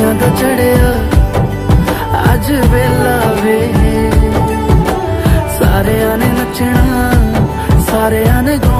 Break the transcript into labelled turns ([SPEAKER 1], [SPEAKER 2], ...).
[SPEAKER 1] खुशियां तो चढ़िया अज वेला वे, सारे ने नचना सारे ने